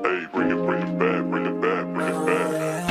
Hey, bring it back, bring it back, bring it back.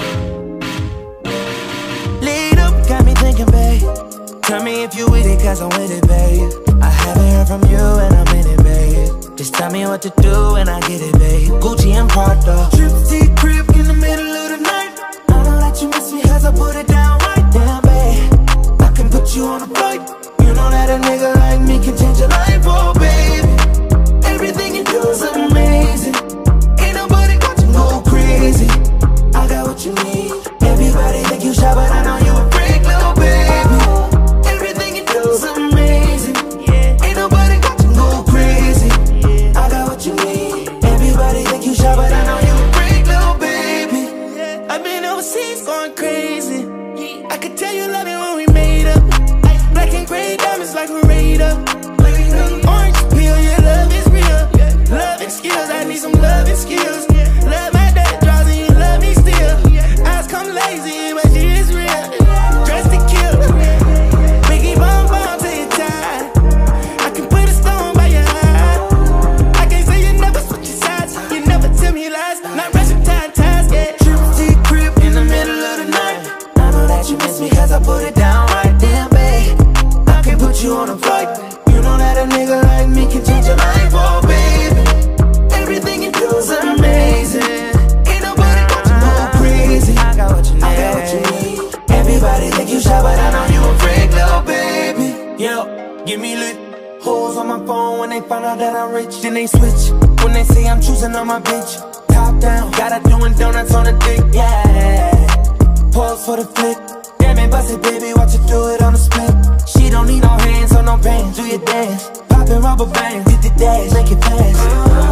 Lead up, got me thinking, babe. Tell me if you with it, cause I'm with it, babe. I haven't heard from you and I'm in it, babe. Just tell me what to do and I get it, babe. Gucci and Prada, Trip T crib in the middle of the night. I know that you miss me cause I put it down right. Damn, babe, I can put you on a flight. You know that a nigga like me can change your life, oh baby. Everything you do is amazing. Ain't nobody got to go crazy. I got what you need. Everybody think you shy, but I know you a freak, little baby. Everything you do is amazing. Ain't nobody got to go crazy. I got what you need. Everybody think you shy, but I know you a freak, little baby. I've been overseas going crazy. I could tell you love it when we made up. Black and gray diamonds like a radar. Orange peel, your love is real. Love and skills, I need some love and skills. Love my dad draws and you love me still. Eyes come lazy, but she is real. Dressed to kill. Biggie bomb bomb till you're tired. I can put a stone by your eye. I can't say you never switch your sides. You never tell me lies. Not rushing ties, yeah. Trip T crib in the middle of the night. I know that you miss me cause I put it down right. Damn, babe, I can put you on a flight. You know that a nigga like me can change your life, oh baby. Everything you do is amazing. Ain't nobody got to go crazy. I got what you need. I got what you need. Everybody think you shy, but I know you a freak, little baby. Yo, give me lit. Hoes on my phone when they find out that I'm rich. Then they switch when they say I'm choosing on my bitch. Top down, got her doing donuts on the dick, yeah. Pause for the flick. Damn it, bust it, baby, watch you do it on the split. She don't need no hands or no pain, do your dance. Poppin' rubber bands, hit the dash, make it fast.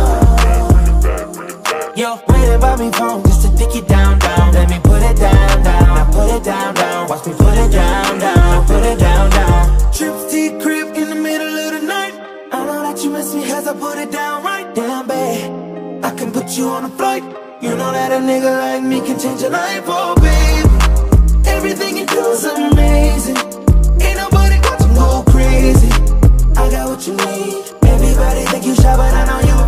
Yo, waiting by me phone just to dick it down, down. Let me put it down, down. Now put it down, down. Watch me put it down, down. Put it down, down. Trip T crib in the middle of the night. I know that you miss me cause I put it down right. Damn, babe, I can put you on a flight. You know that a nigga like me can change your life, oh baby. Everything you do is amazing. Ain't nobody got to go crazy. I got what you need. Everybody think you shy, but I know you